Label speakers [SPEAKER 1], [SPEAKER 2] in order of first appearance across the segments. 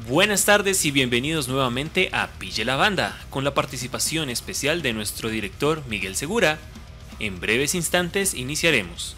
[SPEAKER 1] Buenas tardes y bienvenidos nuevamente a Pille la Banda, con la participación especial de nuestro director Miguel Segura. En breves instantes iniciaremos.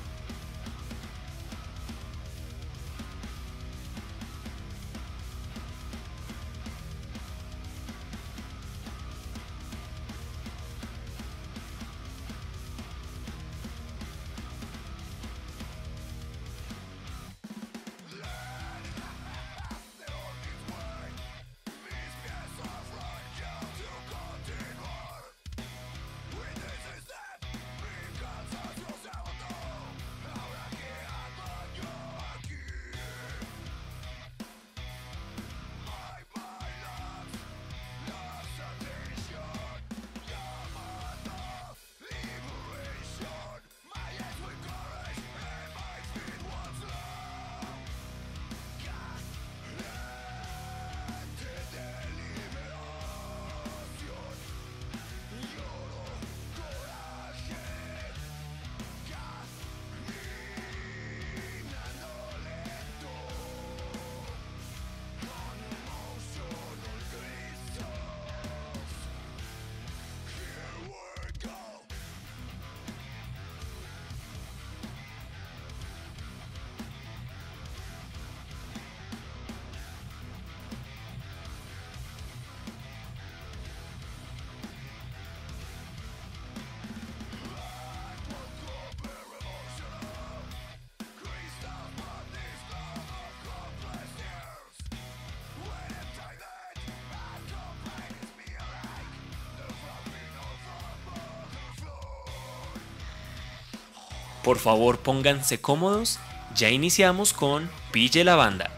[SPEAKER 1] Por favor, pónganse cómodos, ya iniciamos con Pille la Banda.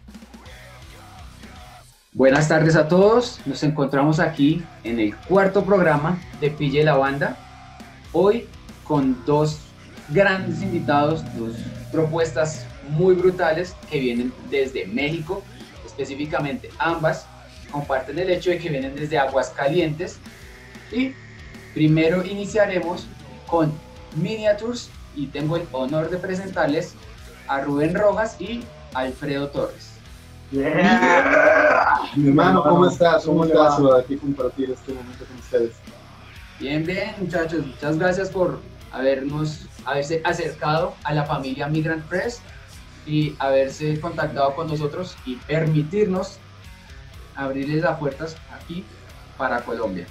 [SPEAKER 2] Buenas tardes a todos, nos encontramos aquí en el cuarto programa de Pille la Banda, hoy con dos grandes invitados, dos propuestas muy brutales que vienen desde México, específicamente ambas comparten el hecho de que vienen desde Aguascalientes. Y primero iniciaremos con Miniatures y tengo el honor de presentarles a Rubén Rojas y Alfredo Torres.
[SPEAKER 3] Yeah. Mi hermano, ¿cómo estás? ¿Cómo te vas a aquí compartir este momento con ustedes?
[SPEAKER 2] Bien, muchachos, muchas gracias por haberse acercado a la familia Migrant Press y haberse contactado con nosotros y permitirnos abrirles las puertas aquí para Colombia.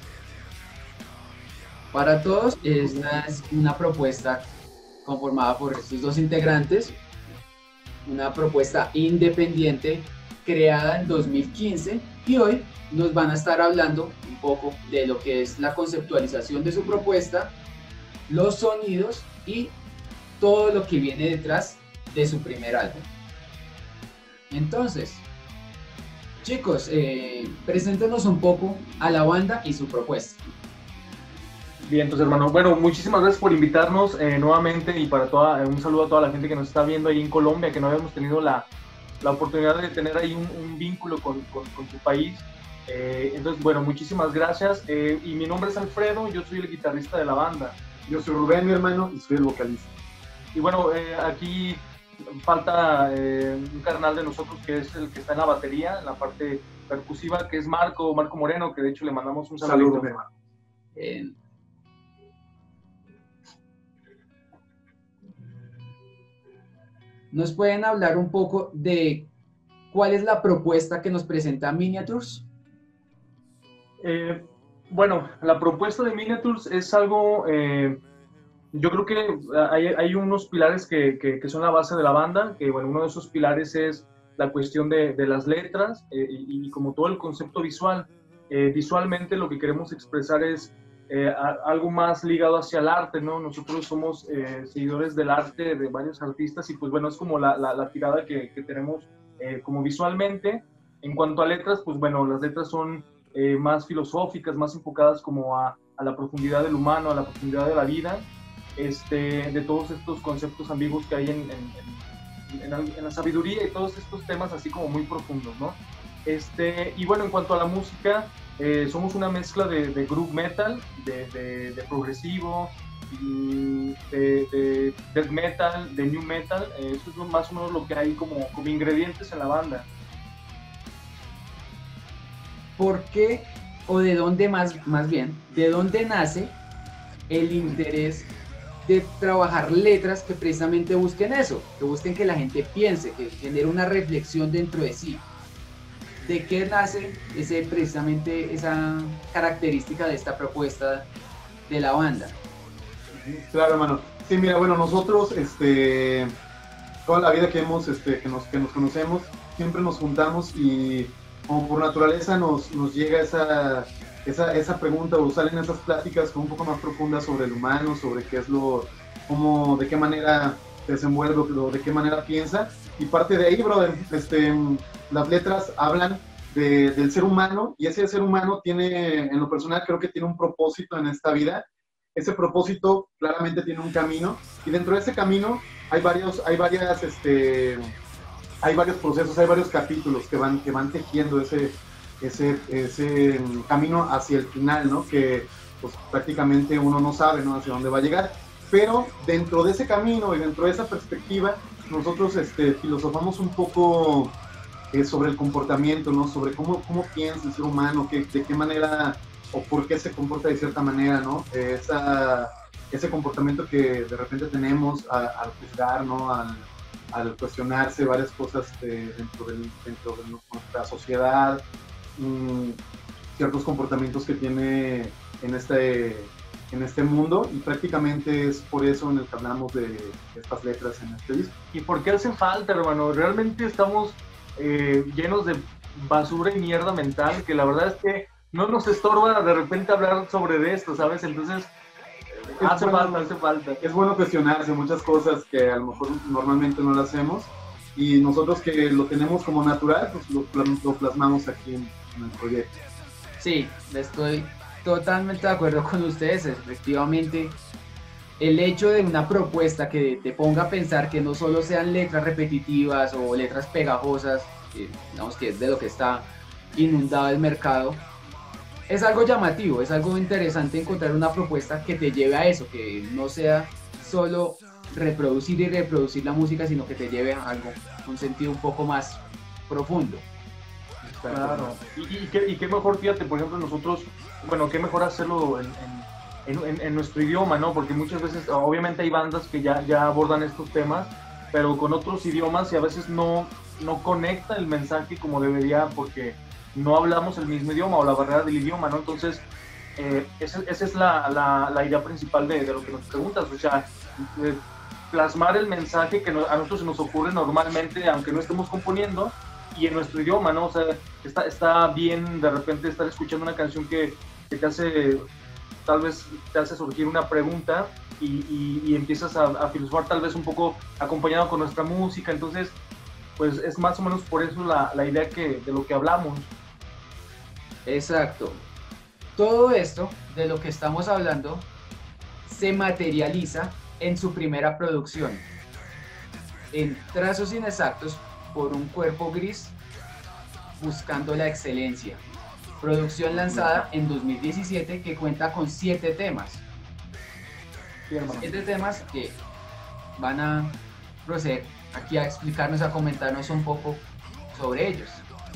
[SPEAKER 2] Para todos, esta es una propuesta conformada por estos dos integrantes, una propuesta independiente creada en 2015 y hoy nos van a estar hablando un poco de lo que es la conceptualización de su propuesta, los sonidos y todo lo que viene detrás de su primer álbum. Entonces, chicos, preséntenos un poco a la banda y su propuesta.
[SPEAKER 3] Bien, entonces hermano, bueno, muchísimas gracias por invitarnos nuevamente y un saludo a toda la gente que nos está viendo ahí en Colombia, que no habíamos tenido la oportunidad de tener ahí un vínculo con su país. Entonces, bueno, muchísimas gracias. Y mi nombre es Alfredo, yo soy el guitarrista de la banda.
[SPEAKER 4] Yo soy Rubén, mi hermano, y soy el vocalista.
[SPEAKER 3] Y bueno, aquí falta un carnal de nosotros que es el que está en la batería, en la parte percusiva, que es Marco Moreno, que de hecho le mandamos un saludo.
[SPEAKER 4] Saludos, hermano.
[SPEAKER 2] ¿Nos pueden hablar un poco de cuál es la propuesta que nos presenta Miniatures?
[SPEAKER 3] Bueno, la propuesta de Miniatures es algo, yo creo que hay unos pilares que son la base de la banda, que bueno, uno de esos pilares es la cuestión de las letras y como todo el concepto visual. Visualmente lo que queremos expresar es algo más ligado hacia el arte, ¿no? Nosotros somos seguidores del arte de varios artistas y pues bueno, es como la tirada que tenemos como visualmente. En cuanto a letras, pues bueno, las letras son más filosóficas, más enfocadas como a la profundidad del humano, a la profundidad de la vida, de todos estos conceptos ambiguos que hay en la sabiduría y todos estos temas así como muy profundos, ¿no? Y bueno, en cuanto a la música, somos una mezcla de groove metal, de progresivo, de death metal, de new metal. Eso es más o menos lo que hay como ingredientes en la banda.
[SPEAKER 2] ¿por qué o de dónde más bien, de dónde nace el interés de trabajar letras que precisamente busquen eso, que busquen que la gente piense, que genere una reflexión dentro de sí? ¿De qué nace precisamente esa característica de esta propuesta de la banda?
[SPEAKER 4] Claro, hermano. Sí, mira, bueno, nosotros, toda la vida que nos conocemos, siempre nos juntamos y como por naturaleza nos llega esa pregunta, o salen esas pláticas un poco más profundas sobre el humano, sobre qué es de qué manera se desenvuelve, o de qué manera piensa. Y parte de ahí, brother, las letras hablan del ser humano, y ese ser humano tiene, en lo personal, creo que tiene un propósito en esta vida. Ese propósito claramente tiene un camino, y dentro de ese camino hay varios procesos, hay varios capítulos que van tejiendo ese camino hacia el final, ¿no? Que pues prácticamente uno no sabe, ¿no?, hacia dónde va a llegar. Pero dentro de ese camino y dentro de esa perspectiva, nosotros filosofamos un poco sobre el comportamiento, ¿no? Sobre cómo piensa el ser humano, de qué manera o por qué se comporta de cierta manera, ¿no? Ese comportamiento que de repente tenemos al juzgar, ¿no? Al cuestionarse varias cosas dentro de nuestra sociedad, ciertos comportamientos que tiene en este mundo, y prácticamente es por eso en el que hablamos de estas letras en este disco.
[SPEAKER 3] ¿Y por qué hacen falta, hermano? Realmente estamos llenos de basura y mierda mental, que la verdad es que no nos estorba de repente hablar sobre esto, ¿sabes? Entonces, hace falta.
[SPEAKER 4] Es bueno cuestionarse muchas cosas que a lo mejor normalmente no lo hacemos, y nosotros que lo tenemos como natural, pues lo plasmamos aquí en el proyecto.
[SPEAKER 2] Sí, estoy totalmente de acuerdo con ustedes. Efectivamente, el hecho de una propuesta que te ponga a pensar, que no solo sean letras repetitivas o letras pegajosas, digamos que es de lo que está inundado el mercado, es algo llamativo, es algo interesante encontrar una propuesta que te lleve a eso, que no sea solo reproducir y reproducir la música, sino que te lleve a algo, un sentido un poco más profundo.
[SPEAKER 3] Claro, y qué mejor, fíjate, por ejemplo, nosotros, bueno, qué mejor hacerlo en nuestro idioma, ¿no? Porque muchas veces, obviamente hay bandas que ya abordan estos temas, pero con otros idiomas, y a veces no conecta el mensaje como debería, porque no hablamos el mismo idioma, o la barrera del idioma, ¿no? Entonces, esa es la idea principal de lo que nos preguntas, o sea, plasmar el mensaje que a nosotros se nos ocurre normalmente, aunque no estemos componiendo, y en nuestro idioma, ¿no? O sea, está bien de repente estar escuchando una canción que te hace, tal vez te hace surgir una pregunta, y empiezas a filosofar tal vez un poco acompañado con nuestra música. Entonces, pues es más o menos por eso la idea de lo que hablamos.
[SPEAKER 2] Exacto. Todo esto de lo que estamos hablando se materializa en su primera producción, en Trazos Inexactos por un cuerpo gris, buscando la excelencia. Producción lanzada en 2017 que cuenta con 7 temas. 7 temas que van a proceder aquí a explicarnos, a comentarnos un poco sobre ellos.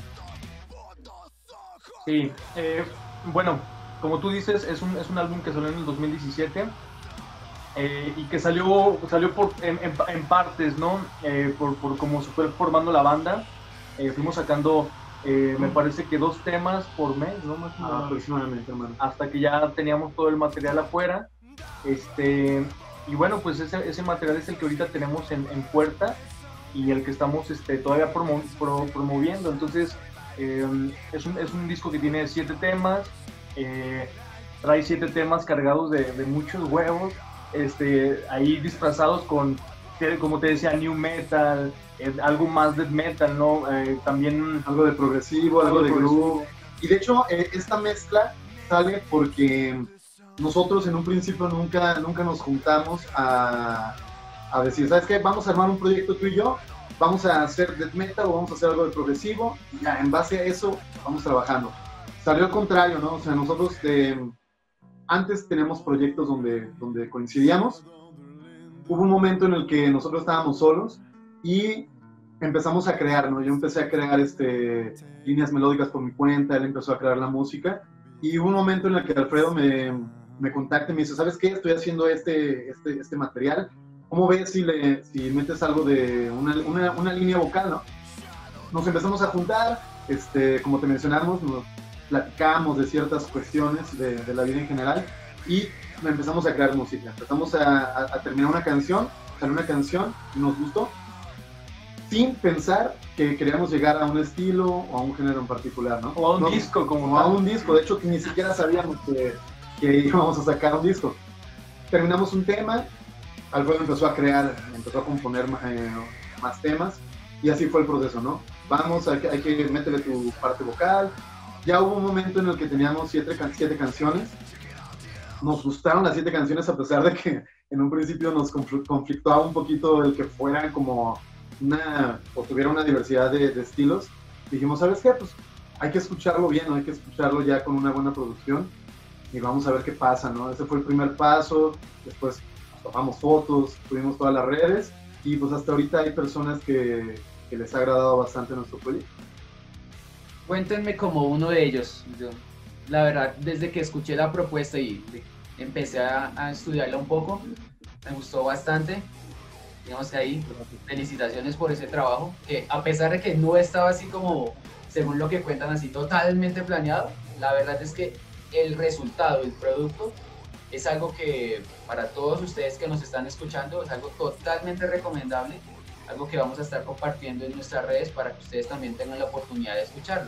[SPEAKER 3] Sí, bueno, como tú dices, es un álbum que salió en el 2017 y que salió en partes, ¿no? Por cómo se fue formando la banda. Fuimos sacando, me parece que 2 temas por mes, ¿no? Más o menos,
[SPEAKER 4] Aproximadamente, hermano.
[SPEAKER 3] hasta que ya teníamos todo el material afuera. Y bueno, pues ese material es el que ahorita tenemos en puerta, y el que estamos todavía promoviendo. Entonces, es un disco que tiene 7 temas, trae 7 temas cargados de muchos huevos, ahí disfrazados con, como te decía, new metal, algo más death metal, ¿no? También
[SPEAKER 4] algo de progresivo, algo de groove. Y de hecho, esta mezcla sale porque nosotros en un principio nunca nos juntamos a decir, ¿sabes qué? Vamos a armar un proyecto tú y yo, vamos a hacer death metal o vamos a hacer algo de progresivo, y ya en base a eso vamos trabajando. Salió al contrario, ¿no? O sea, nosotros antes teníamos proyectos donde coincidíamos. Hubo un momento en el que nosotros estábamos solos, y empezamos a crear, ¿no? Yo empecé a crear líneas melódicas por mi cuenta, él empezó a crear la música, y hubo un momento en el que Alfredo me contacta y me dice, ¿sabes qué? Estoy haciendo este material, ¿cómo ves si metes algo de una línea vocal, ¿no? Nos empezamos a juntar, como te mencionamos, nos platicamos de ciertas cuestiones de la vida en general, y empezamos a crear música, empezamos a terminar una canción, salió una canción, nos gustó, sin pensar que queríamos llegar a un estilo o a un género en particular, ¿no?
[SPEAKER 3] O a un disco, como
[SPEAKER 4] a un disco, de hecho ni siquiera sabíamos que íbamos a sacar un disco. Terminamos un tema, Alfredo empezó a componer más temas, y así fue el proceso, ¿no? Vamos, hay que meterle tu parte vocal. Ya hubo un momento en el que teníamos 7 canciones. Nos gustaron las 7 canciones, a pesar de que en un principio nos conflictuaba un poquito el que fueran como o tuviera una diversidad de estilos. Dijimos, ¿sabes qué? Pues hay que escucharlo bien, ¿no? Hay que escucharlo ya con una buena producción y vamos a ver qué pasa, ¿no? Ese fue el primer paso. Después tomamos fotos, subimos todas las redes, y pues hasta ahorita hay personas que les ha agradado bastante nuestro proyecto.
[SPEAKER 2] Cuéntenme como uno de ellos. Yo, la verdad, desde que escuché la propuesta y empecé a estudiarla un poco, me gustó bastante. Digamos que ahí, felicitaciones por ese trabajo, que a pesar de que no estaba así como, según lo que cuentan, así totalmente planeado, la verdad es que el resultado, el producto, es algo que para todos ustedes que nos están escuchando es algo totalmente recomendable, algo que vamos a estar compartiendo en nuestras redes para que ustedes también tengan la oportunidad de escucharlo.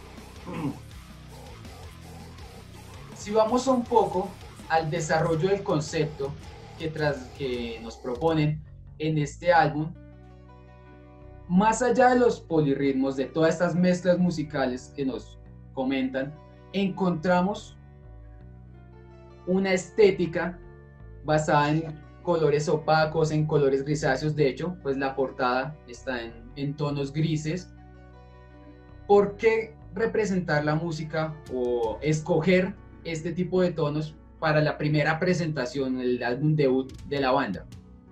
[SPEAKER 2] Si vamos un poco al desarrollo del concepto que nos proponen en este álbum, más allá de los polirritmos, de todas estas mezclas musicales que nos comentan, encontramos una estética basada en colores opacos, en colores grisáceos. De hecho, pues la portada está en tonos grises. ¿Por qué representar la música o escoger este tipo de tonos para la primera presentación, el álbum debut de la banda?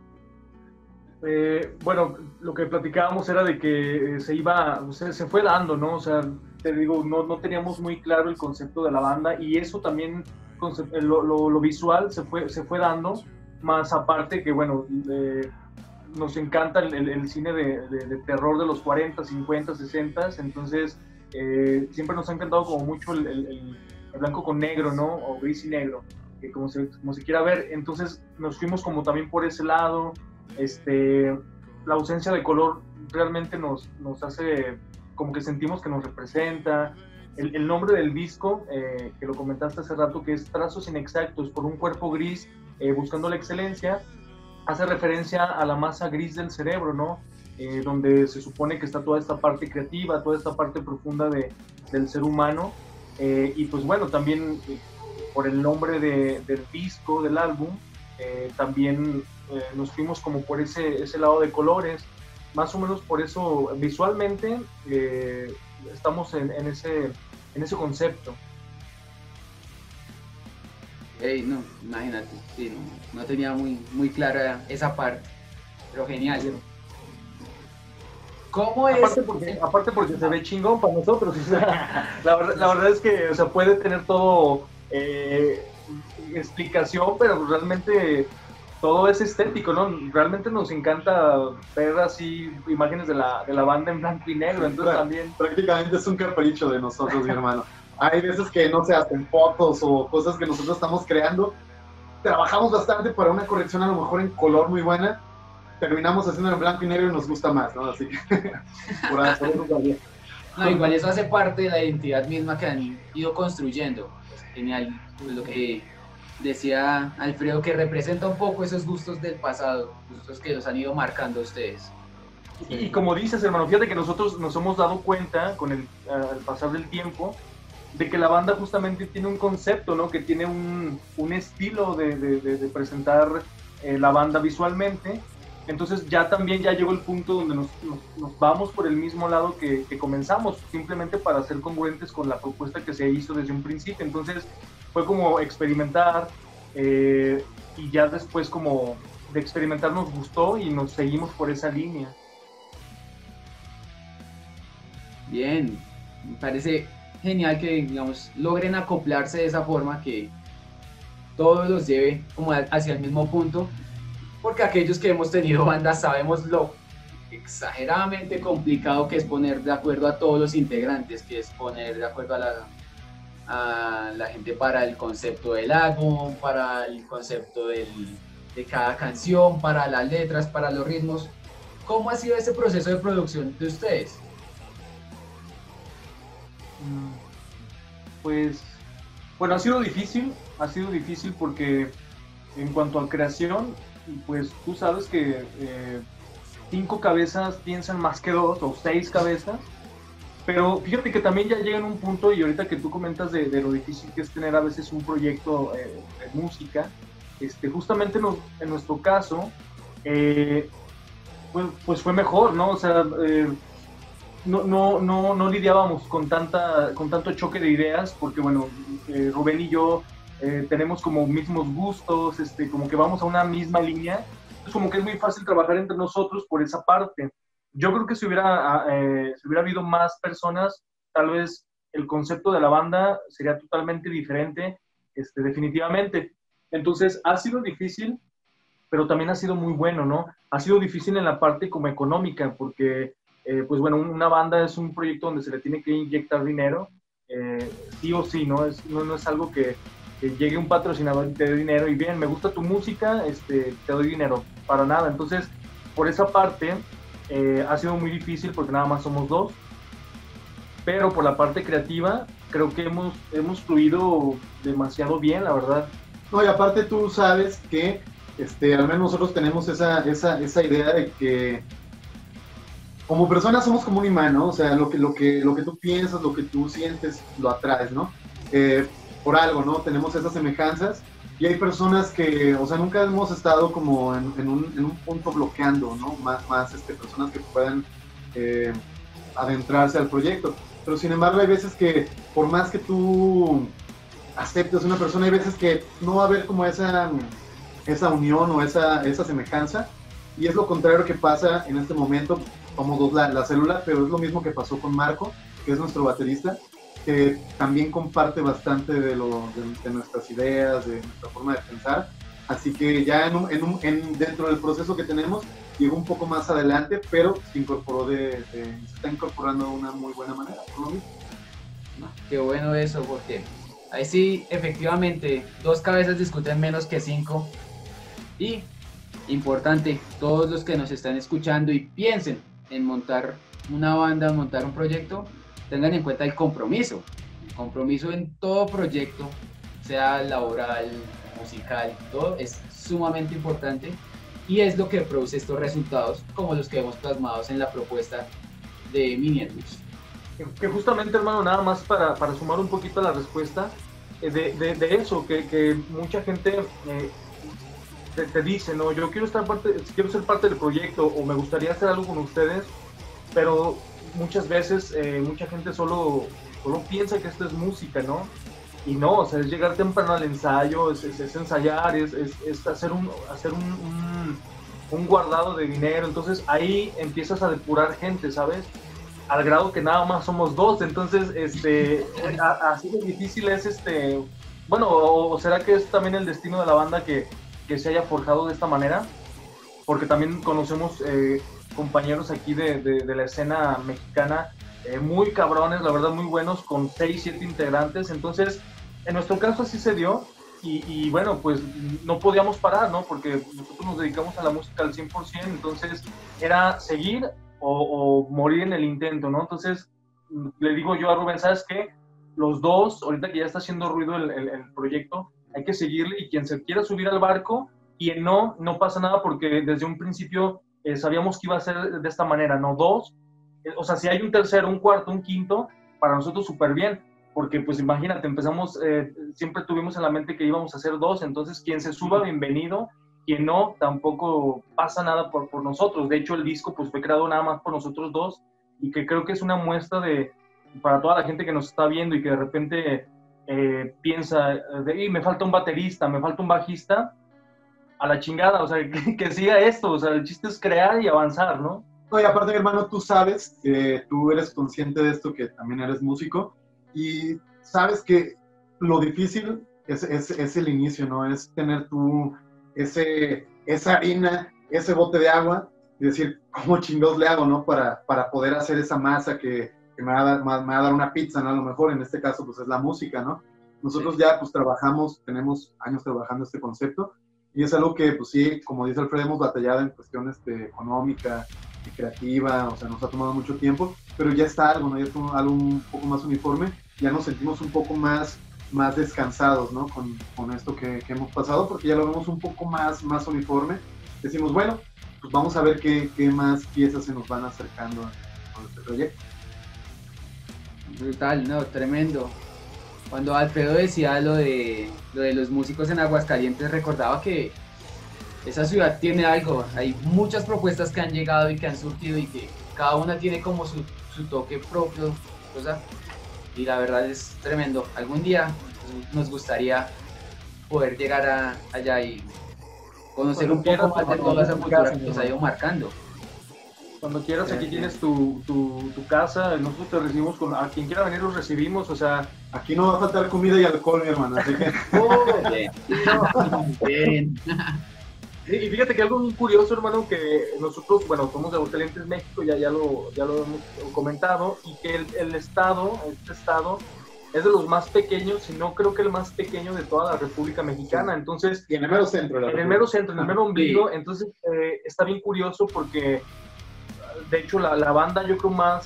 [SPEAKER 3] Bueno, lo que platicábamos era de que se fue dando, ¿no? O sea, te digo, no teníamos muy claro el concepto de la banda, y eso también, lo visual se fue dando, más aparte que, bueno, nos encanta el cine de terror de los 40, 50, 60, entonces siempre nos ha encantado como mucho el blanco con negro, ¿no? O gris y negro, como se quiera ver. Entonces nos fuimos como también por ese lado. La ausencia de color realmente nos hace como que sentimos que nos representa. El nombre del disco, que lo comentaste hace rato, que es Trazos Inexactos por un cuerpo gris buscando la excelencia, hace referencia a la masa gris del cerebro, ¿no? Donde se supone que está toda esta parte creativa, toda esta parte profunda del ser humano, y pues bueno, también por el nombre del disco, del álbum, también nos fuimos como por ese lado de colores, más o menos. Por eso visualmente estamos en ese concepto.
[SPEAKER 2] No, imagínate, sí, no tenía muy clara esa parte, pero genial. ¿Cómo es?
[SPEAKER 3] Aparte porque se ve chingón para nosotros. O sea, la verdad es que, o sea, puede tener todo explicación, pero realmente todo es estético, ¿no? Realmente nos encanta ver así imágenes de la banda en blanco y negro, entonces también...
[SPEAKER 4] Prácticamente es un capricho de nosotros, mi hermano. Hay veces que no se hacen fotos o cosas que nosotros estamos creando. Trabajamos bastante para una corrección a lo mejor en color muy buena. Terminamos haciendo en blanco y negro y nos gusta más, ¿no? Así que por eso también.
[SPEAKER 2] No, igual eso hace parte de la identidad misma que han ido construyendo. Pues, genial, lo que decía Alfredo, que representa un poco esos gustos del pasado, gustos que los han ido marcando ustedes.
[SPEAKER 3] Y como dices, hermano, fíjate que nosotros nos hemos dado cuenta con al pasar del tiempo de que la banda justamente tiene un concepto, ¿no? Que tiene un estilo de presentar la banda visualmente. Entonces ya llegó el punto donde nos vamos por el mismo lado que comenzamos, simplemente para ser congruentes con la propuesta que se hizo desde un principio. Entonces fue como experimentar, y ya después como de experimentar nos gustó y nos seguimos por esa línea.
[SPEAKER 2] Bien, me parece genial que, digamos, logren acoplarse de esa forma, que todo los lleve como hacia el mismo punto, porque aquellos que hemos tenido bandas sabemos lo exageradamente complicado que es poner de acuerdo a todos los integrantes, que es poner de acuerdo a la gente para el concepto del álbum, para el concepto de cada canción, para las letras, para los ritmos. ¿Cómo ha sido ese proceso de producción de ustedes?
[SPEAKER 3] Pues, bueno, ha sido difícil porque en cuanto a creación, pues tú sabes que 5 cabezas piensan más que 2 o 6 cabezas, pero fíjate que también ya llega en un punto, y ahorita que tú comentas de lo difícil que es tener a veces un proyecto de música, justamente en nuestro caso, pues fue mejor, ¿no? O sea, no lidiábamos con tanto choque de ideas, porque bueno, Rubén y yo tenemos como mismos gustos, como que vamos a una misma línea, entonces como que es muy fácil trabajar entre nosotros por esa parte. Yo creo que si hubiera habido más personas, tal vez el concepto de la banda sería totalmente diferente, definitivamente. Entonces ha sido difícil, pero también ha sido muy bueno, ¿no? Ha sido difícil en la parte como económica, porque, pues bueno, una banda es un proyecto donde se le tiene que inyectar dinero, sí o sí, ¿no? No es algo que llegue un patrocinador y te dé dinero y bien, me gusta tu música, te doy dinero, para nada. Entonces, por esa parte, ha sido muy difícil porque nada más somos 2, pero por la parte creativa, creo que hemos fluido demasiado bien, la verdad.
[SPEAKER 4] No, y aparte tú sabes que al menos nosotros tenemos esa idea de que como personas somos como un imán, ¿no? O sea, lo que tú piensas, lo que tú sientes, lo atraes, ¿no? Por algo, ¿no? Tenemos esas semejanzas y hay personas que, o sea, nunca hemos estado como en un punto bloqueando, ¿no? Más personas que puedan adentrarse al proyecto. Pero sin embargo hay veces que por más que tú aceptes a una persona, hay veces que no va a haber como esa unión o esa semejanza, y es lo contrario que pasa en este momento. Somos 2 la célula, pero es lo mismo que pasó con Marco, que es nuestro baterista, que también comparte bastante de nuestras ideas, de nuestra forma de pensar, así que ya dentro del proceso que tenemos, llegó un poco más adelante, pero se incorporó se está incorporando de una muy buena manera, por lo mismo.
[SPEAKER 2] Qué bueno eso, porque ahí sí, efectivamente, 2 cabezas discuten menos que 5. Y, importante, todos los que nos están escuchando y piensen en montar una banda, en montar un proyecto, tengan en cuenta el compromiso. El compromiso en todo proyecto, sea laboral, musical, todo es sumamente importante y es lo que produce estos resultados como los que vemos plasmados en la propuesta de Miniatures.
[SPEAKER 3] Que justamente, hermano, nada más para sumar un poquito a la respuesta, de eso, que mucha gente te dice, no, yo quiero ser parte del proyecto o me gustaría hacer algo con ustedes, pero muchas veces mucha gente solo piensa que esto es música, ¿no? Y no, o sea, es llegar temprano al ensayo, es ensayar, es hacer un guardado de dinero. Entonces ahí empiezas a depurar gente, ¿sabes? Al grado que nada más somos 2, entonces así de difícil es bueno, o será que es también el destino de la banda que se haya forjado de esta manera, porque también conocemos compañeros aquí de la escena mexicana muy cabrones, la verdad muy buenos, con 6, 7 integrantes. Entonces en nuestro caso así se dio, y bueno, pues no podíamos parar, ¿no? Porque nosotros nos dedicamos a la música al 100%, entonces era seguir o morir en el intento, ¿no? Entonces le digo yo a Rubén, ¿sabes qué? Los 2, ahorita que ya está haciendo ruido el proyecto, hay que seguirle, y quien se quiera subir al barco, quien no pasa nada, porque desde un principio sabíamos que iba a ser de esta manera, ¿no? 2, o sea, si hay un tercero, un cuarto, un quinto, para nosotros súper bien, porque pues imagínate, empezamos, siempre tuvimos en la mente que íbamos a hacer 2, entonces quien se suba, bienvenido, quien no, tampoco pasa nada por nosotros. De hecho, el disco pues fue creado nada más por nosotros 2, y que creo que es una muestra para toda la gente que nos está viendo y que de repente piensa, me falta un baterista, me falta un bajista, a la chingada, o sea, que siga esto, o sea, el chiste es crear y avanzar, ¿no?
[SPEAKER 4] No, y aparte, mi hermano, tú sabes que tú eres consciente de esto, que también eres músico, y sabes que lo difícil es el inicio, ¿no? Es tener tú esa harina, ese bote de agua, y decir, ¿cómo chingados le hago, no? Para poder hacer esa masa que me va a dar una pizza, ¿no? A lo mejor en este caso, pues es la música, ¿no? Nosotros ya, pues tenemos años trabajando este concepto, y es algo que, pues sí, como dice Alfredo, hemos batallado en cuestiones económica y creativa, o sea, nos ha tomado mucho tiempo, pero ya está algo, ¿no? Ya es algo un poco más uniforme, ya nos sentimos un poco más descansados, ¿no? Con esto que hemos pasado, porque ya lo vemos un poco más uniforme. Decimos, bueno, pues vamos a ver qué más piezas se nos van acercando con este proyecto.
[SPEAKER 2] Brutal, no, tremendo. Cuando Alfredo decía lo de los músicos en Aguascalientes, recordaba que esa ciudad tiene algo. Hay muchas propuestas que han llegado y que han surgido y que cada una tiene como su toque propio, cosa, y la verdad es tremendo. Algún día nos gustaría poder llegar allá y conocer un poco más de toda esa cultura que nos ha ido marcando.
[SPEAKER 3] Cuando quieras, aquí tienes tu casa, nosotros te recibimos, a quien quiera venir los recibimos, o sea...
[SPEAKER 4] Aquí no va a faltar comida y alcohol, mi hermano, así que...
[SPEAKER 2] Bien.
[SPEAKER 3] Y fíjate que algo muy curioso, hermano, que nosotros, bueno, somos de Aguascalientes, México, ya lo hemos comentado, y que este estado, es de los más pequeños, si no creo que el más pequeño de toda la República Mexicana, entonces...
[SPEAKER 4] Y en el mero centro.
[SPEAKER 3] En el mero centro, en el mero ombligo, entonces está bien curioso porque... De hecho, la banda, yo creo, más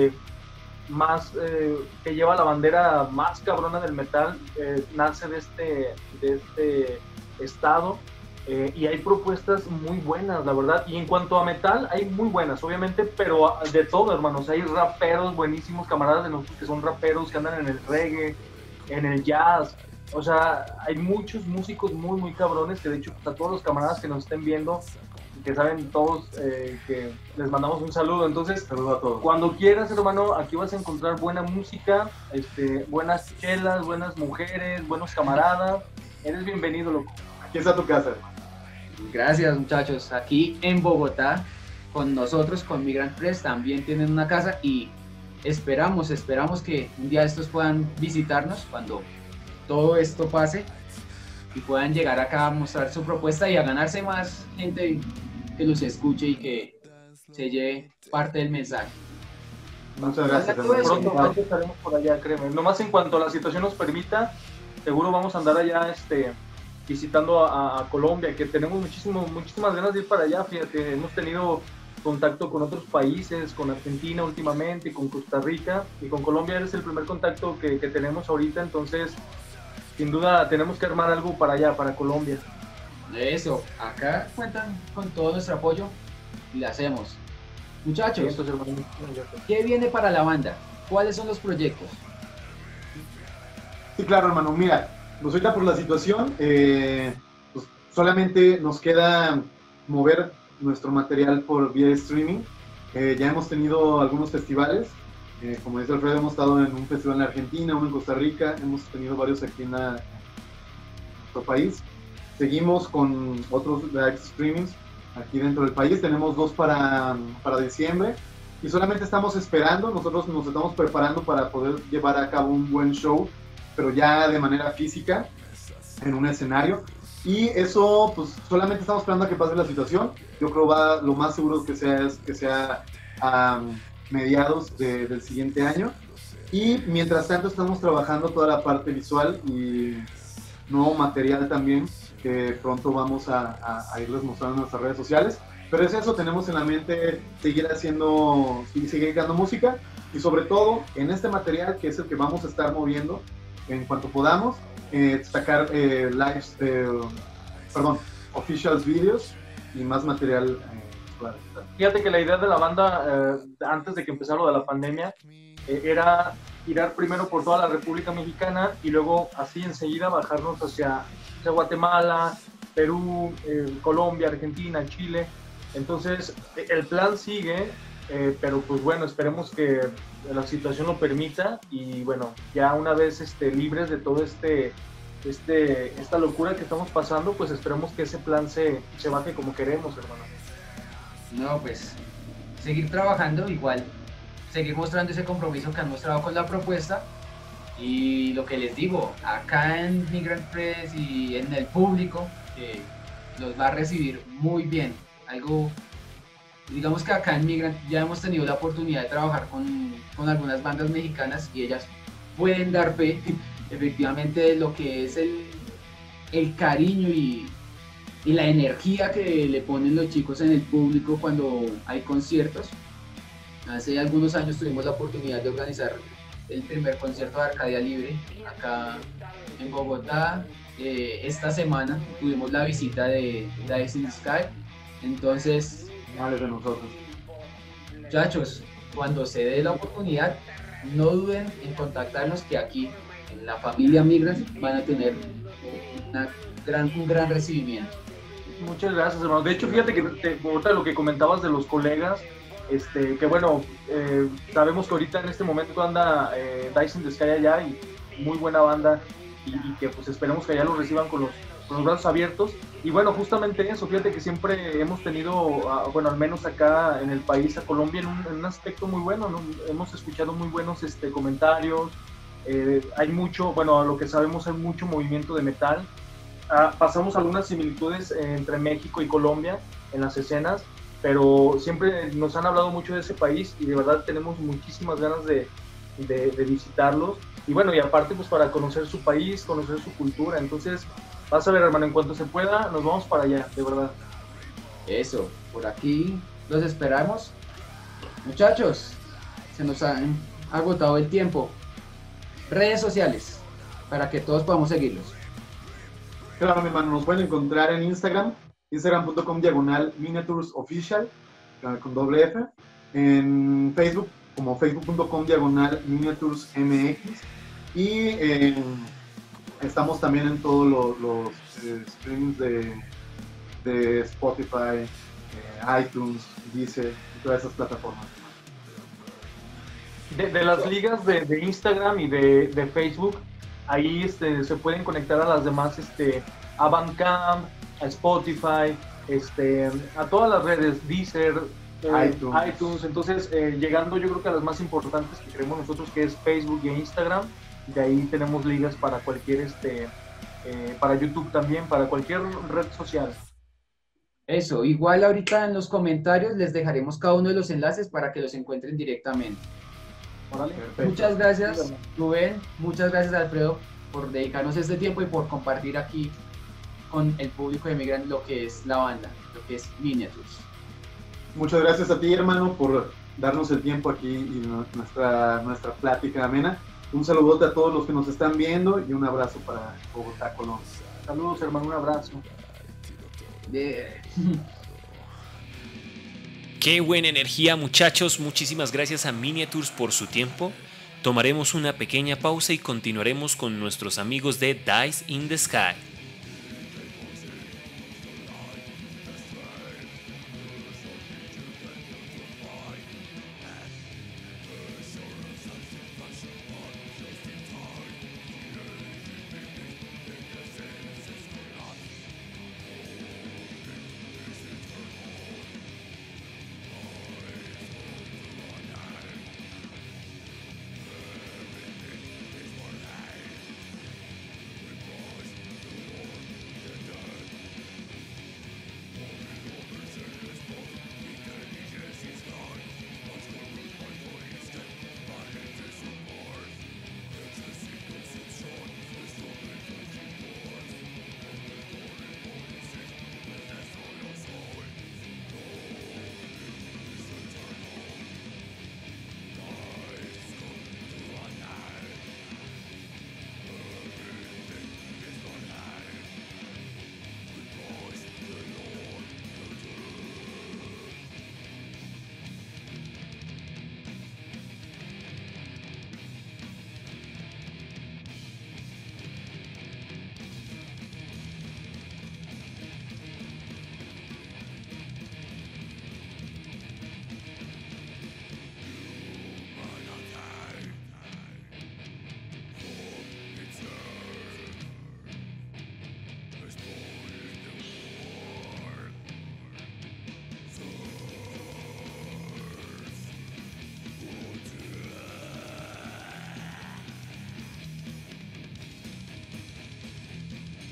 [SPEAKER 3] que lleva la bandera más cabrona del metal, nace de este estado, y hay propuestas muy buenas, la verdad. Y en cuanto a metal, hay muy buenas, obviamente, pero de todo, hermanos. Hay raperos buenísimos, camaradas de nosotros que son raperos, que andan en el reggae, en el jazz. O sea, hay muchos músicos muy, muy cabrones, que de hecho, a todos los camaradas que nos estén viendo, que saben todos, que les mandamos un saludo. Entonces,
[SPEAKER 4] saludo a todos.
[SPEAKER 3] Cuando quieras, hermano, aquí vas a encontrar buena música, buenas chelas, buenas mujeres, buenos camaradas. Eres bienvenido, loco.
[SPEAKER 4] Aquí está tu casa.
[SPEAKER 2] Gracias, muchachos. Aquí en Bogotá, con nosotros, con Migrant Press, también tienen una casa y esperamos que un día estos puedan visitarnos cuando todo esto pase y puedan llegar acá a mostrar su propuesta y a ganarse más gente que los escuche y que se lleve parte del mensaje.
[SPEAKER 4] Muchas gracias.
[SPEAKER 3] Pronto estaremos por allá, créeme. Nomás en cuanto la situación nos permita, seguro vamos a andar allá visitando a Colombia, que tenemos muchísimas ganas de ir para allá. Fíjate, hemos tenido contacto con otros países, con Argentina últimamente, con Costa Rica, y con Colombia es el primer contacto que tenemos ahorita, entonces sin duda tenemos que armar algo para allá, para Colombia.
[SPEAKER 2] Eso, acá cuentan con todo nuestro apoyo y lo hacemos. Muchachos, ¿qué viene para la banda? ¿Cuáles son los proyectos?
[SPEAKER 4] Sí, claro, hermano. Mira, pues ahorita por la situación, pues solamente nos queda mover nuestro material por vía streaming. Ya hemos tenido algunos festivales. Como dice Alfredo, hemos estado en un festival en Argentina, uno en Costa Rica, hemos tenido varios aquí en nuestro país. Seguimos con otros live streamings aquí dentro del país, tenemos 2 para diciembre y solamente estamos esperando, nosotros nos estamos preparando para poder llevar a cabo un buen show, pero ya de manera física, en un escenario. Y eso, pues solamente estamos esperando a que pase la situación. Yo creo lo más seguro que sea mediados del siguiente año, y mientras tanto estamos trabajando toda la parte visual y nuevo material también que pronto vamos a irles mostrando en nuestras redes sociales, pero es eso, tenemos en la mente seguir creando música y sobre todo en este material que es el que vamos a estar moviendo en cuanto podamos, sacar officials videos y más material.
[SPEAKER 3] Fíjate que la idea de la banda, antes de que empezara lo de la pandemia, era girar primero por toda la República Mexicana y luego así enseguida bajarnos hacia Guatemala, Perú, Colombia, Argentina, Chile. Entonces el plan sigue, pero pues bueno, esperemos que la situación lo permita y bueno, ya una vez libres de todo esta locura que estamos pasando, pues esperemos que ese plan se baje como queremos, hermano.
[SPEAKER 2] No, pues seguir trabajando, igual seguir mostrando ese compromiso que han mostrado con la propuesta. Y lo que les digo, acá en Migrant Press y en el público, los va a recibir muy bien. Algo, digamos que acá en Migrant ya hemos tenido la oportunidad de trabajar con algunas bandas mexicanas y ellas pueden dar fe efectivamente de lo que es el cariño y la energía que le ponen los chicos en el público cuando hay conciertos. Hace algunos años tuvimos la oportunidad de organizar el primer concierto de Arcadia Libre acá en Bogotá. Esta semana tuvimos la visita de Dice in the Sky. Entonces,
[SPEAKER 4] Vale de nosotros.
[SPEAKER 2] muchachos, cuando se dé la oportunidad, no duden en contactarnos, que aquí en la familia Migrants van a tener un gran recibimiento.
[SPEAKER 3] Muchas gracias, hermano. De hecho, fíjate que ahorita lo que comentabas de los colegas, que bueno, sabemos que ahorita en este momento anda Dice in the Sky allá, y muy buena banda, y que pues esperemos que allá los reciban con los brazos abiertos. Y bueno, justamente eso, fíjate que siempre hemos tenido, bueno, al menos acá en el país, a Colombia, en un aspecto muy bueno, ¿no? Hemos escuchado muy buenos comentarios, hay mucho, bueno, a lo que sabemos hay mucho movimiento de metal. Pasamos algunas similitudes entre México y Colombia en las escenas, pero siempre nos han hablado mucho de ese país y de verdad tenemos muchísimas ganas de visitarlos. Y bueno, y aparte pues para conocer su país, conocer su cultura. Entonces, vas a ver, hermano, en cuanto se pueda, nos vamos para allá, de verdad.
[SPEAKER 2] Eso, por aquí los esperamos. Muchachos, se nos ha agotado el tiempo. Redes sociales, para que todos podamos seguirlos.
[SPEAKER 4] Claro, mi hermano, nos pueden encontrar en Instagram, instagram.com/miniaturesofficial, con doble F, en Facebook, como facebook.com/miniaturesmx, y estamos también en todos los streams de Spotify, iTunes, Deezer, y todas esas plataformas.
[SPEAKER 3] De las ligas de Instagram y de Facebook, ahí se pueden conectar a las demás, a Bandcamp, a Spotify, a todas las redes, Deezer, iTunes. Entonces, llegando yo creo que a las más importantes que creemos nosotros, que es Facebook y Instagram, de ahí tenemos ligas para cualquier, para YouTube también, para cualquier red social.
[SPEAKER 2] Eso, igual ahorita en los comentarios les dejaremos cada uno de los enlaces para que los encuentren directamente.
[SPEAKER 3] Órale.
[SPEAKER 2] Muchas gracias, Rubén, muchas gracias, Alfredo, por dedicarnos este tiempo y por compartir aquí con el público de Migrant lo que es la banda, lo que es Miniatures.
[SPEAKER 4] Muchas gracias a ti, hermano, por darnos el tiempo aquí y nuestra plática amena. Un saludote a todos los que nos están viendo y un abrazo para Bogotá, Colombia.
[SPEAKER 3] Saludos, hermano, un abrazo.
[SPEAKER 1] Qué buena energía, muchachos. Muchísimas gracias a Miniatures por su tiempo. Tomaremos una pequeña pausa y continuaremos con nuestros amigos de Dice in the Sky.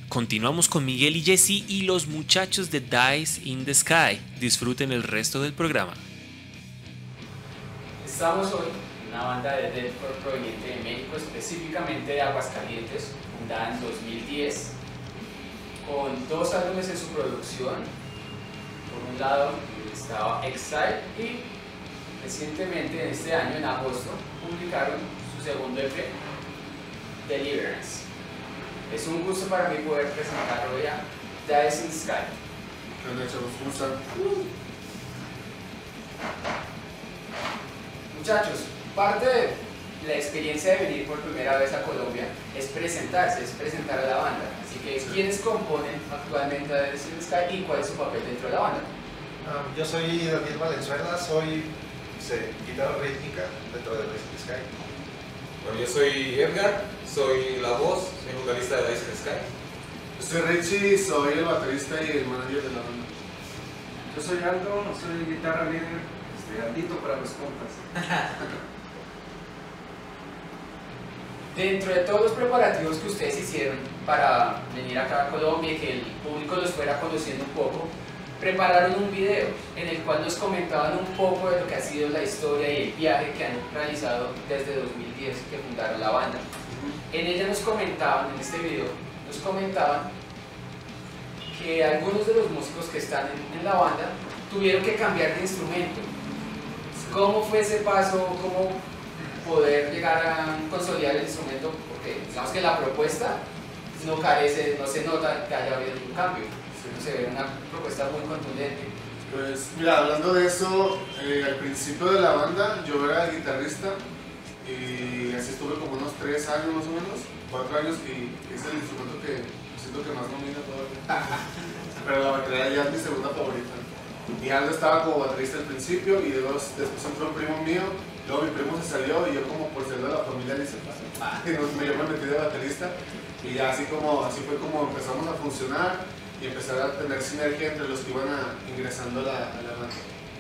[SPEAKER 1] Continuamos con Miguel y Jesse y los muchachos de Dice in the Sky. Disfruten el resto del programa.
[SPEAKER 5] Estamos hoy en una banda de deathcore proveniente de México, específicamente de Aguascalientes, fundada en 2010, con 2 álbumes en su producción. Por un lado estaba Exile y recientemente, en este año, en agosto, publicaron su segundo EP, Deliverance. Es un gusto para mí poder presentar hoy a Dice in the Sky.
[SPEAKER 4] ¿Qué onda, chavos? ¿Cómo están?
[SPEAKER 5] Muchachos, parte de la experiencia de venir por primera vez a Colombia es presentarse, es presentar a la banda. Así que, ¿quiénes componen actualmente a Dice in the Sky y cuál es su papel dentro de la banda?
[SPEAKER 6] Yo soy Daniel Valenzuela, soy guitarra rítmica dentro de Dice in the Sky.
[SPEAKER 7] Bueno, yo soy Edgar, soy la voz, soy vocalista de Dice in the Sky.
[SPEAKER 4] Yo soy Richie, soy el baterista y el manager de la banda.
[SPEAKER 8] Yo soy Aldo, soy guitarra líder, Aldito para los compas.
[SPEAKER 5] Dentro de todos los preparativos que ustedes hicieron para venir acá a Colombia y que el público los fuera conociendo un poco, prepararon un video en el cual nos comentaban un poco de lo que ha sido la historia y el viaje que han realizado desde 2010 que fundaron la banda. En ella nos comentaban, en este video, nos comentaban que algunos de los músicos que están en la banda tuvieron que cambiar de instrumento. ¿Cómo fue ese paso? ¿Cómo poder llegar a consolidar el instrumento? Porque digamos que la propuesta no carece, no se nota que haya habido un cambio. Se ve una propuesta muy contundente.
[SPEAKER 4] Pues mira, hablando de eso, al principio de la banda yo era guitarrista y así estuve como unos 3 años más o menos, 4 años, y es el instrumento que siento que más domina todavía. Pero la batería ya es mi segunda favorita. Y Aldo estaba como baterista al principio y después entró un primo mío, luego mi primo se salió y yo como por ser de la familia le hice y yo me metí de baterista y ya así fue como empezamos a funcionar y empezar a tener sinergia entre los que iban ingresando a la banda.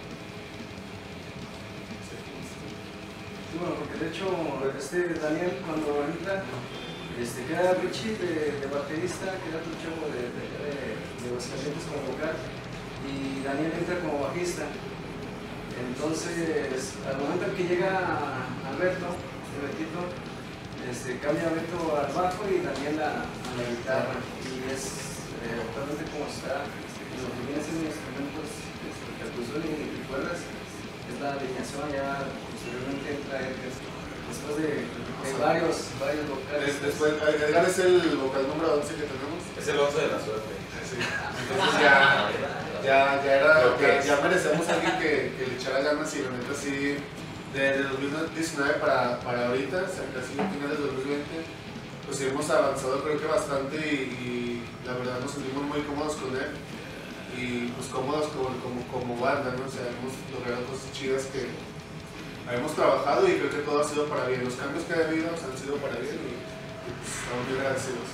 [SPEAKER 8] Sí, bueno, porque de hecho Daniel cuando entra, queda Richie de baterista, queda tu chavo de Aguascalientes como vocal y Daniel entra como bajista. Entonces, al momento en que llega Alberto, Betito, cambia Beto al bajo y Daniel a la guitarra. Y es actualmente como está, lo que viene siendo instrumentos de percusión y cuerdas, es la alineación. Ya posteriormente entra Edgar, después de varios vocales.
[SPEAKER 4] Después, Edgar es el vocal número 11 que tenemos.
[SPEAKER 7] Es el 11 de la suerte.
[SPEAKER 4] Sí. Entonces ya merecemos a alguien que le echara ganas y la neta sí, desde 2019 para ahorita, o sea, casi finales de 2020, pues hemos avanzado creo que bastante y la verdad nos sentimos muy cómodos con él y pues cómodos como banda, ¿no? O sea, hemos logrado cosas chidas que hemos trabajado y creo que todo ha sido para bien. Los cambios que ha habido han sido para bien y pues, estamos muy agradecidos.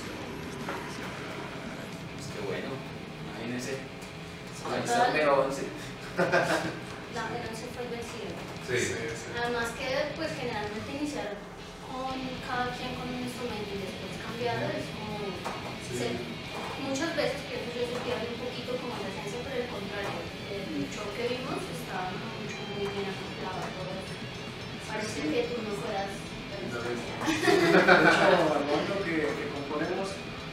[SPEAKER 5] Pues qué bueno, imagínense. Organizar número 11.
[SPEAKER 9] La el 11 fue el vencido.
[SPEAKER 7] Sí.
[SPEAKER 9] Además que pues generalmente iniciar con cada quien con un instrumento y después cambiarlo es como muchas veces pienso yo se pierde un poquito como la esencia, pero al contrario, el show que vimos estaba muy bien acoplado. Parece que tú no fueras de nuestra vida.
[SPEAKER 8] De hecho, al momento que componemos,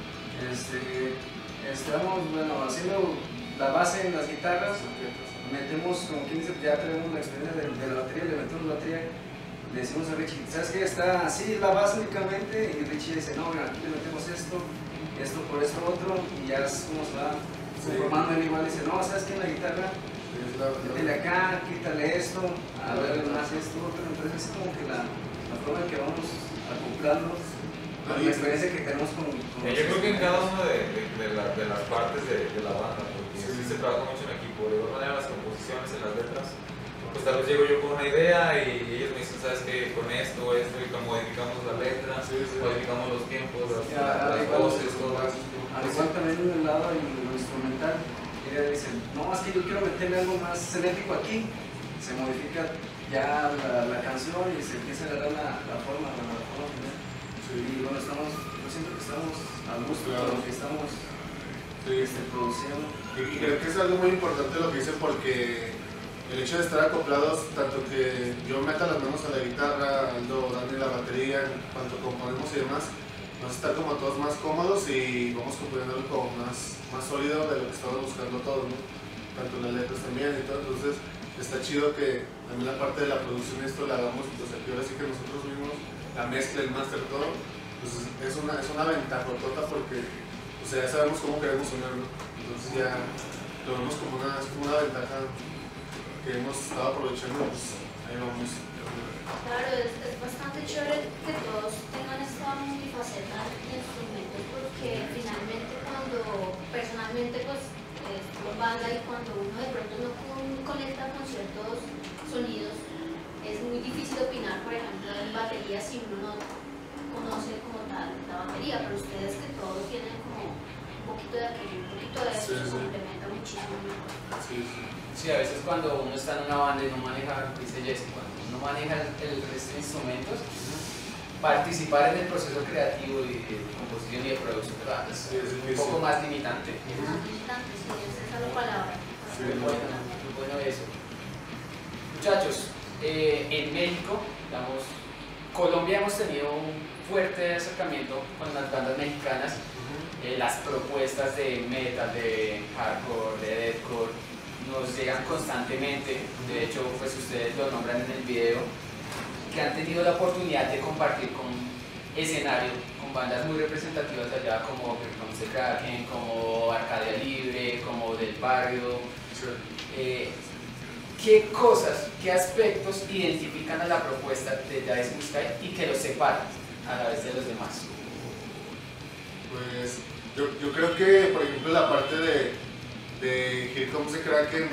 [SPEAKER 8] estamos haciendo la base en las guitarras, metemos como 15, ya tenemos la experiencia de la batería, le metemos la batería, le decimos a Richie, ¿sabes qué? Está así la base únicamente, y Richie dice, no, mira, aquí le metemos esto por esto otro, y ya es como se va conformando. Él igual dice, no, ¿sabes qué? En la guitarra, métele acá, quítale esto, a ver más esto, otro. Entonces es como que la forma en que vamos acoplando la experiencia que tenemos con
[SPEAKER 7] Yo creo que en cada una de las partes de la banda, porque sí se trabaja mucho en equipo. De igual manera, las composiciones, en las letras, pues tal vez llego yo con una idea y ellos me dicen, ¿sabes qué? Con esto, y modificamos la letra, modificamos los tiempos, las voces, todo eso.
[SPEAKER 8] Al igual también en el lado instrumental, ella dice, no, es que yo quiero meterle algo más eléctrico aquí, se modifica ya la canción y se empieza a agarrar la forma final. Y bueno, yo siento que estamos a gusto con lo que estamos produciendo.
[SPEAKER 6] Y creo que es algo muy importante lo que dicen, porque el hecho de estar acoplados, tanto que yo meta las manos a la guitarra, Aldo, Dani la batería, en cuanto componemos y demás, nos está como todos más cómodos y vamos componiendo algo como más sólido de lo que estamos buscando todos, ¿no? Tanto en las letras también y todo. Entonces está chido que también la parte de la producción esto la hagamos, pues aquí ahora sí que nosotros mismos, la mezcla, el máster, todo, pues es una ventaja total, porque o sea, ya sabemos cómo queremos sonar, ¿no? Entonces ya lo vemos como una ventaja que hemos estado aprovechando, pues ahí vamos.
[SPEAKER 9] Claro, es bastante chévere que todos tengan esta multifaceta de instrumentos, porque finalmente personalmente pues estuvo en banda y cuando uno de pronto no conecta con ciertos sonidos, es muy difícil opinar, por ejemplo, en batería si uno no conoce como tal la batería, pero ustedes que todos tienen como un poquito de aquello, un poquito de eso, se complementa muchísimo mejor.
[SPEAKER 5] Sí, a veces cuando uno está en una banda y no maneja, dice Jesse, cuando uno maneja el resto de instrumentos, participar en el proceso creativo y de composición y de producción de bandas es un poco más limitante.
[SPEAKER 9] Más limitante, sí, esa es la palabra.
[SPEAKER 5] Muy bueno eso. Muchachos, en México, digamos, Colombia hemos tenido un fuerte acercamiento con las bandas mexicanas. Las propuestas de metal, de hardcore, de deathcore nos llegan constantemente. De hecho, pues ustedes lo nombran en el video, que han tenido la oportunidad de compartir con escenario con bandas muy representativas de allá, como The Kraken, como Arcadia Libre, como Del Barrio. ¿Qué cosas, qué aspectos identifican a la propuesta de Dice Style y que los separan a la vez de los demás?
[SPEAKER 6] Pues yo creo que, por ejemplo, la parte de Here Comes the Kraken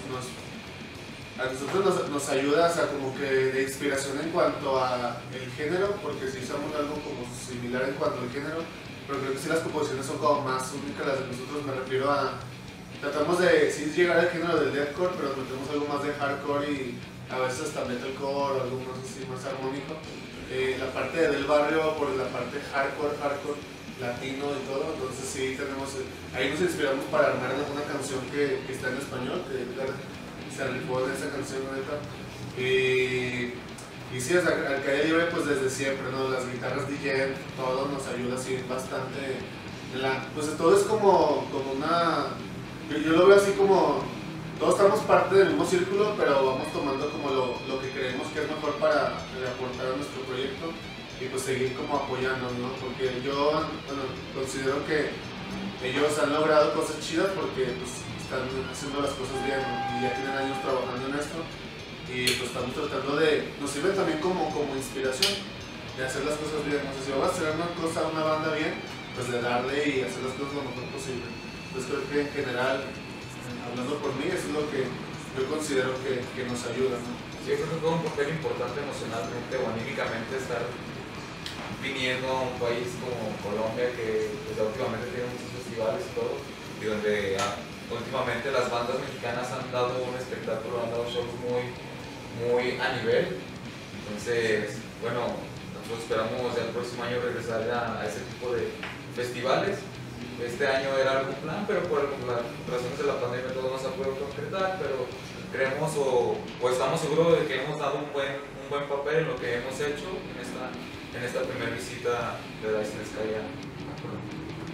[SPEAKER 6] a nosotros nos ayuda, o sea, como que de inspiración en cuanto a el género, porque si usamos algo como similar en cuanto al género, pero creo que sí las composiciones son como más únicas las de nosotros. Me refiero a, tratamos de sí llegar al género del deathcore, pero metemos algo más de hardcore y a veces hasta metalcore o algo más así, más armónico. La parte Del Barrio por la parte hardcore latino y todo, entonces sí tenemos, ahí nos inspiramos para armar una canción que está en español, que se rifó en esa canción, neta. Y sí, Arcadia Libre pues desde siempre, ¿no? Las guitarras DJ, todo nos ayuda así bastante, pues todo es como una, yo lo veo así como, todos estamos parte del mismo círculo, pero vamos tomando como lo que creemos que es mejor para aportar a nuestro proyecto y pues seguir como apoyándonos, ¿no? Porque yo considero que ellos han logrado cosas chidas porque pues están haciendo las cosas bien, ¿no? Y ya tienen años trabajando en esto y pues estamos tratando de, nos sirve también como inspiración de hacer las cosas bien. No sé, si vamos a hacer una banda bien, pues de darle y hacer las cosas lo mejor posible. Entonces creo que en general, hablando por mí, eso es lo que yo considero que nos ayuda, ¿no?
[SPEAKER 7] Sí, creo que juega un papel importante emocionalmente o anímicamente estar viniendo a un país como Colombia, que pues, últimamente tiene muchos festivales y todo, y donde últimamente las bandas mexicanas han dado un espectáculo, han dado shows muy a nivel. Entonces, bueno, nosotros esperamos ya el próximo año regresar a ese tipo de festivales. Este año era algún plan, pero por las razones de la pandemia todo no se ha podido concretar, pero creemos o estamos seguros de que hemos dado un buen papel en lo que hemos hecho en esta primera visita de Dice Style a Colombia.